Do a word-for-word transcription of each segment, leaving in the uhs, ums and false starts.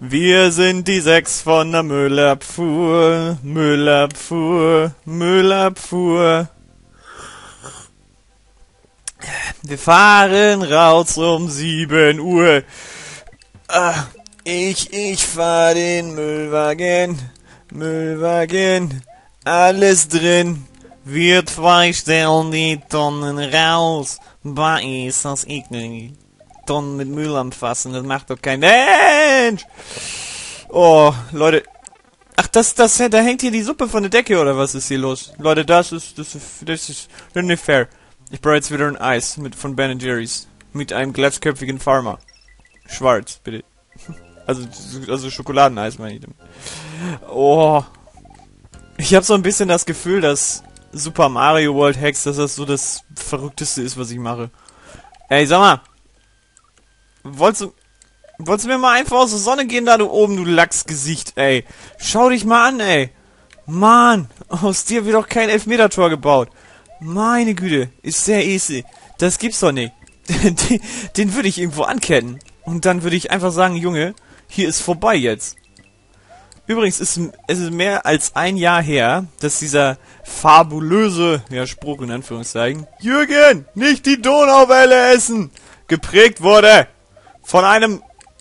Wir sind die sechs von der Müllabfuhr, Müllabfuhr, Müllabfuhr. Wir fahren raus um sieben Uhr. Ah, ich, ich fahr den Müllwagen, Müllwagen, alles drin. Wir zwei stellen die Tonnen raus. Bah, ist das eklig. Tonnen mit Müll anfassen, das macht doch kein Mensch. Oh, Leute. Ach, das, das, da hängt hier die Suppe von der Decke, oder was ist hier los? Leute, das ist, das ist, das ist nicht fair. Ich brauche jetzt wieder ein Eis mit, von Ben and Jerry's. Mit einem glatzköpfigen Farmer. Schwarz, bitte. Also, also Schokoladeneis, meine ich. Oh. Ich habe so ein bisschen das Gefühl, dass Super Mario World Hacks, dass das so das Verrückteste ist, was ich mache. Ey, sag mal. Wolltest du, wolltest du mir mal einfach aus der Sonne gehen, da du oben, du Lachsgesicht, ey. Schau dich mal an, ey. Mann, aus dir wird doch kein Elfmeter-Tor gebaut. Meine Güte, ist sehr easy. Das gibt's doch nicht. den den würde ich irgendwo anketten. Und dann würde ich einfach sagen, Junge, hier ist vorbei jetzt. Übrigens ist es ist mehr als ein Jahr her, dass dieser fabulöse, ja, Spruch in Anführungszeichen, Jürgen, nicht die Donauwelle essen, geprägt wurde von einem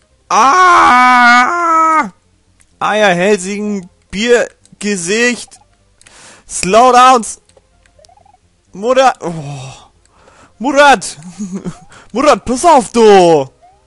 ah, eierhälsigen Biergesicht. Slowdowns. Murat. Oh. Murat. Murat, pass auf, du.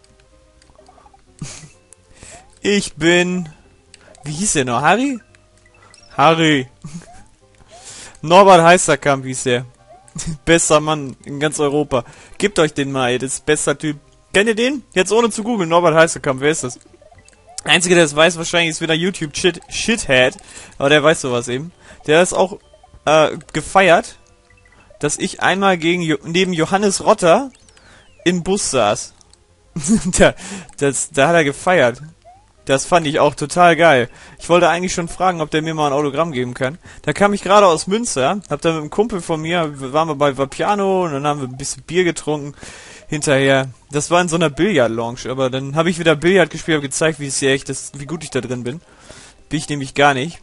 Ich bin... Wie hieß der noch? Harry? Harry. Norbert Heisterkamp hieß der. Bester Mann in ganz Europa. Gebt euch den mal, ey. Das ist bester Typ. Kennt ihr den? Jetzt ohne zu googeln. Norbert Heisterkamp. Wer ist das? Der Einzige, der das weiß, wahrscheinlich ist wieder YouTube Shit Shithead. Aber der weiß sowas eben. Der ist auch äh, gefeiert, dass ich einmal gegen jo neben Johannes Rotter im Bus saß. da, das, da hat er gefeiert. Das fand ich auch total geil. Ich wollte eigentlich schon fragen, ob der mir mal ein Autogramm geben kann. Da kam ich gerade aus Münster, hab da mit einem Kumpel von mir, waren wir bei Vapiano und dann haben wir ein bisschen Bier getrunken hinterher. Das war in so einer Billard-Lounge, aber dann habe ich wieder Billard gespielt, habe gezeigt, wie sehr ich das, wie gut ich da drin bin. Bin ich nämlich gar nicht.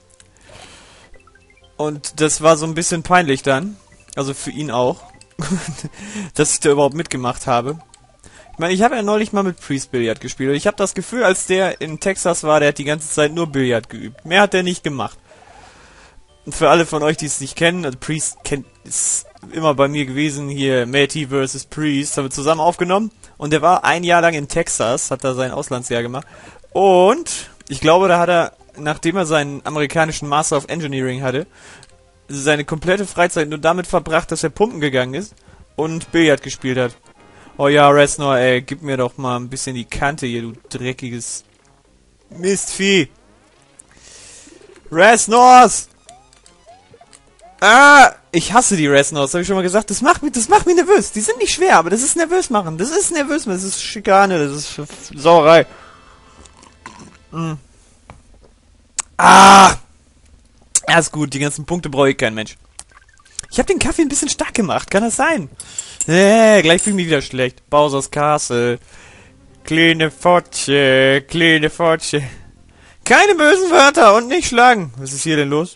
Und das war so ein bisschen peinlich dann, also für ihn auch, dass ich da überhaupt mitgemacht habe. Ich meine, ich habe ja neulich mal mit Priest Billard gespielt und ich habe das Gefühl, als der in Texas war, der hat die ganze Zeit nur Billard geübt. Mehr hat er nicht gemacht. Und für alle von euch, die es nicht kennen, also Priest kennt, ist immer bei mir gewesen, hier Matty versus Priest, haben wir zusammen aufgenommen und der war ein Jahr lang in Texas, hat da sein Auslandsjahr gemacht und ich glaube, da hat er, nachdem er seinen amerikanischen Master of Engineering hatte, seine komplette Freizeit nur damit verbracht, dass er pumpen gegangen ist und Billard gespielt hat. Oh ja, Resnor, ey, gib mir doch mal ein bisschen die Kante hier, du dreckiges Mistvieh. Resnors! Ah! Ich hasse die Resnors, habe ich schon mal gesagt. Das macht mich, das macht mich nervös. Die sind nicht schwer, aber das ist nervös machen. Das ist nervös, das ist Schikane, das ist Sauerei. Mm. Ah! Ja, ist gut, die ganzen Punkte brauche ich kein Mensch. Ich habe den Kaffee ein bisschen stark gemacht, kann das sein? Äh, gleich fühle ich mich wieder schlecht. Bowser's Castle. Kleine Fotsche, kleine Fotsche. Keine bösen Wörter und nicht schlagen. Was ist hier denn los?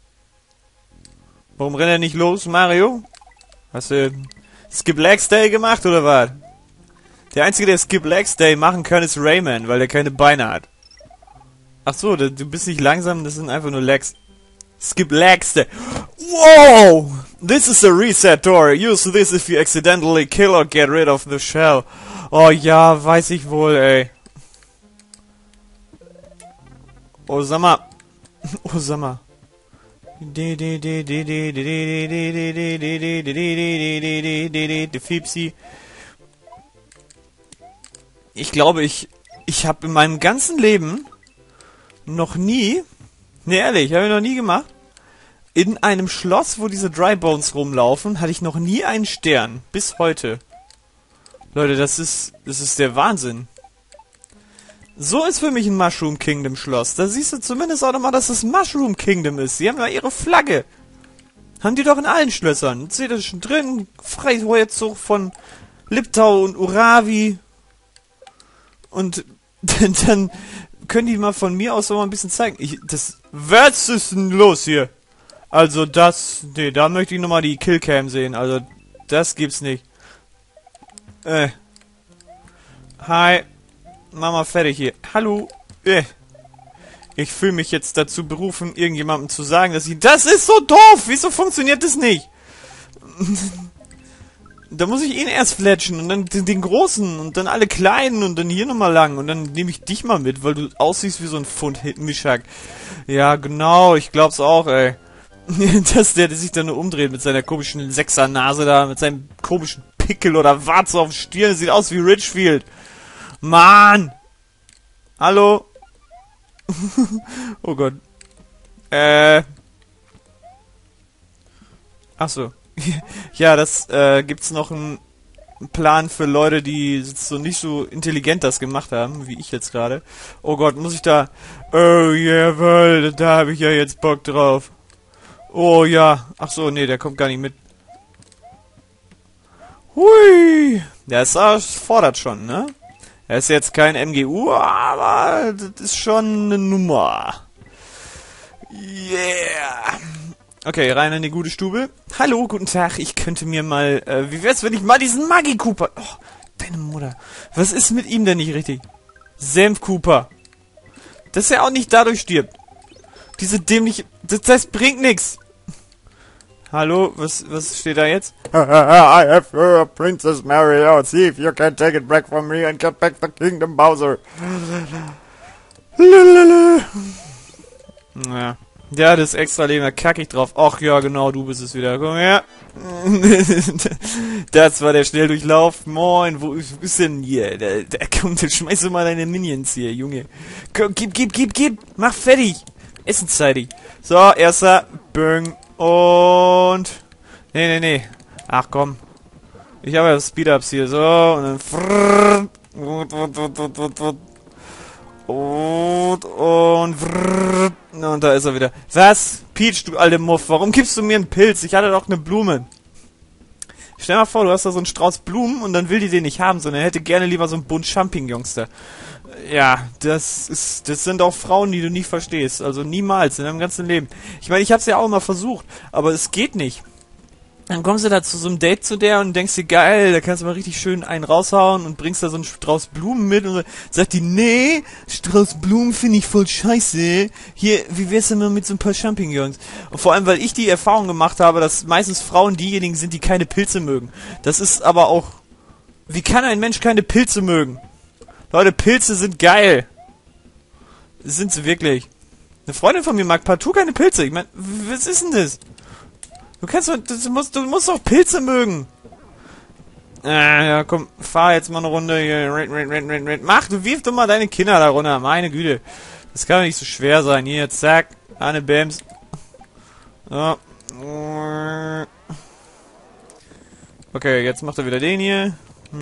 Warum rennt er nicht los, Mario? Hast du Skip Legs Day gemacht oder was? Der Einzige, der Skip Legs Day machen kann, ist Rayman, weil der keine Beine hat. Ach so, du bist nicht langsam, das sind einfach nur Legs. Skip Legs Day. Whoa! This is a reset door. Use this if you accidentally kill or get rid of the shell. Oh ja, weiß ich wohl, ey. Oh, sag mal. Oh, sag mal. Fipsi. Ich glaube, ich ich habe in meinem ganzen Leben noch nie, ne ehrlich, habe ich noch nie gemacht, in einem Schloss, wo diese Dry Bones rumlaufen, hatte ich noch nie einen Stern. Bis heute. Leute, das ist, das ist der Wahnsinn. So ist für mich ein Mushroom Kingdom Schloss. Da siehst du zumindest auch nochmal, dass es Mushroom Kingdom ist. Sie haben ja ihre Flagge. Haben die doch in allen Schlössern. Seht ihr schon drin? Freiheitszug von Liptau und Uravi. Und dann, dann können die mal von mir aus so mal ein bisschen zeigen. Ich, das, was ist denn los hier? Also das, nee, da möchte ich nochmal die Killcam sehen. Also, das gibt's nicht. Äh. Hi. Mama fertig hier. Hallo. Äh. Ich fühle mich jetzt dazu berufen, irgendjemandem zu sagen, dass ich... Das ist so doof! Wieso funktioniert das nicht? Da muss ich ihn erst fletschen und dann den, den Großen und dann alle Kleinen und dann hier nochmal lang und dann nehme ich dich mal mit, weil du aussiehst wie so ein Pfund Mischak. Ja, genau, ich glaub's auch, ey. Dass der, der sich dann nur umdreht mit seiner komischen Sechser-Nase da, mit seinem komischen Pickel oder Warze auf der Stirn, sieht aus wie Richfield. Mann! Hallo? Oh Gott. Äh. Ach so. Ja, das äh, gibt's noch einen Plan für Leute, die so nicht so intelligent das gemacht haben, wie ich jetzt gerade. Oh Gott, muss ich da... Oh jawohl, da habe ich ja jetzt Bock drauf. Oh ja. Ach so, nee, der kommt gar nicht mit. Hui. Das fordert schon, ne? Er ist jetzt kein M G U, aber das ist schon eine Nummer. Yeah. Okay, rein in die gute Stube. Hallo, guten Tag. Ich könnte mir mal... Äh, wie wär's, wenn ich mal diesen Maggi Cooper... Oh, deine Mutter. Was ist mit ihm denn nicht richtig? Senf Cooper. Dass er auch nicht dadurch stirbt. Diese dämliche... Das, das bringt nix. Hallo, was, was steht da jetzt? I have your Princess Mario. See if you can take it back from me and get back the Kingdom Bowser. Ja. Ja, das extra Leben, da kacke ich drauf. Ach ja, genau, du bist es wieder. Komm her. Das war der Schnelldurchlauf. Moin, wo ist denn hier? Da, da kommt, schmeiß mal deine Minions hier, Junge. Komm, gib, gib, gib, gib. Mach fertig. Essenszeitig. So, erster. Böng. Und... Nee, nee, nee. Ach komm. Ich habe ja Speed-Ups hier. So, und dann... Frrrr, und, und, und, und, und, und. Und, und, vrrr, und da ist er wieder. Was? Peach, du alte Muff, warum gibst du mir einen Pilz? Ich hatte doch eine Blume. Stell dir mal vor, du hast da so einen Strauß Blumen und dann will die den nicht haben, sondern er hätte gerne lieber so einen Bund Champignons da. Ja, das ist, das sind auch Frauen, die du nicht verstehst. Also niemals in deinem ganzen Leben. Ich meine, ich hab's ja auch mal versucht, aber es geht nicht. Dann kommst du da zu so einem Date zu der und denkst dir, geil, da kannst du mal richtig schön einen raushauen und bringst da so einen Strauß Blumen mit und sagt die, nee, Strauß Blumen finde ich voll scheiße. Hier, wie wär's denn mal mit so ein paar Champignons? Und vor allem, weil ich die Erfahrung gemacht habe, dass meistens Frauen diejenigen sind, die keine Pilze mögen. Das ist aber auch, wie kann ein Mensch keine Pilze mögen? Leute, Pilze sind geil. Sind sie wirklich. Eine Freundin von mir mag partout keine Pilze. Ich meine, was ist denn das? Du kannst doch, du musst, du musst doch Pilze mögen. Ah, ja, komm, fahr jetzt mal eine Runde hier. Mach, du wirf doch mal deine Kinder da runter. Meine Güte. Das kann doch nicht so schwer sein. Hier, zack. Eine Bams. So. Okay, jetzt macht er wieder den hier.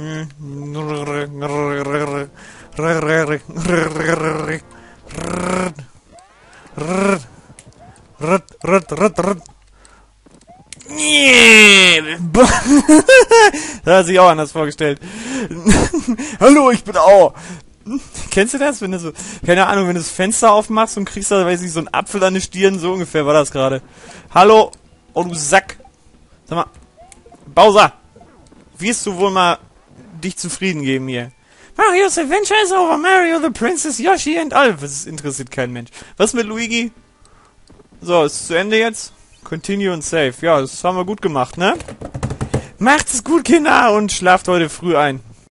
Das hat sich auch anders vorgestellt. Hallo, ich bin Au. Kennst du das? Wenn du so, keine Ahnung, wenn du das Fenster aufmachst und kriegst da, weiß ich, so einen Apfel an die Stirn, so ungefähr war das gerade. Hallo, oh du Sack. Sag mal, Bowser, wirst du wohl mal dich zufrieden geben hier? Mario's Adventure is over. Mario, the Princess, Yoshi and all. Das interessiert kein Mensch. Was mit Luigi? So, ist zu Ende jetzt? Continue und save. Ja, das haben wir gut gemacht, ne? Macht's gut, Kinder, und schlaft heute früh ein.